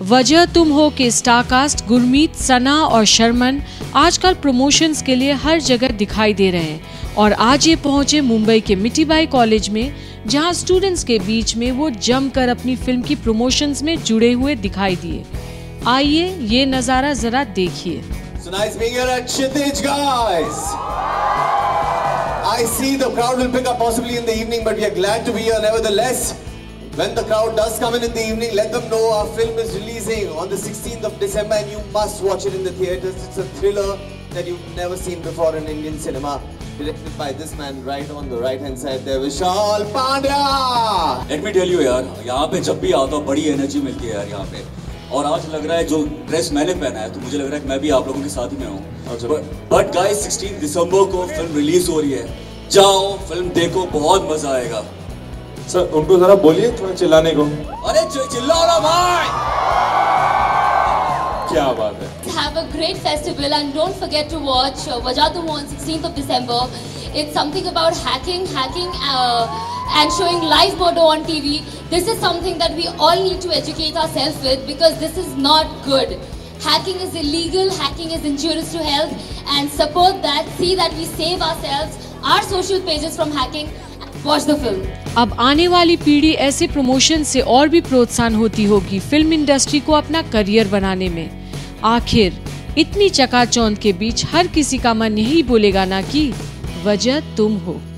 वजह तुम हो के स्टारकास्ट गुरमीत, सना और शर्मन आजकल प्रमोशंस के लिए हर जगह दिखाई दे रहे हैं और आज ये पहुंचे मुंबई के मिठीबाई कॉलेज में, जहां स्टूडेंट्स के बीच में वो जमकर अपनी फिल्म की प्रमोशंस में जुड़े हुए दिखाई दिए। आइए ये नजारा जरा देखिए। So nice being here at Kshitij, guys. I see the crowd will pick up possibly in the evening, but we are glad to be here nevertheless. When the crowd does come in the evening, let them know our film is releasing on the 16th of December and you must watch it in the theaters. It's a thriller that you've never seen before in Indian cinema. Directed by this man right on the right hand side there, Vishal Pandya. Let me tell you यार, यहाँ पे जब भी आता हूँ बड़ी energy मिलती है यार यहाँ पे। और आज लग रहा है जो ड्रेस मैंने पहना है तो मुझे लग रहा है कि मैं भी आप लोगों के साथ ही में हूँ। बट गाइस 16 दिसंबर को फिल्म रिलीज हो रही है, जाओ फिल्म देखो, बहुत मजा आएगा। सर उनको जरा बोलिए थोड़ा चिल्लाने को। अरे चिल्लाओ ना भाई। क्या बात है। Have a great festival and don't forget to watch Wajah Tum Ho on 16th of December. It's something about hacking and showing live murder on TV. This is something that we all need to educate ourselves with because this is not good. Hacking is illegal, hacking is injurious to health, and support that, see that we save ourselves, our social pages from hacking. Watch the film. अब आने वाली पीढ़ी ऐसे promotion से और भी प्रोत्साहन होती होगी फिल्म इंडस्ट्री को अपना करियर बनाने में। आखिर इतनी चकाचौंध के बीच हर किसी का मन यही बोलेगा ना कि वजह तुम हो।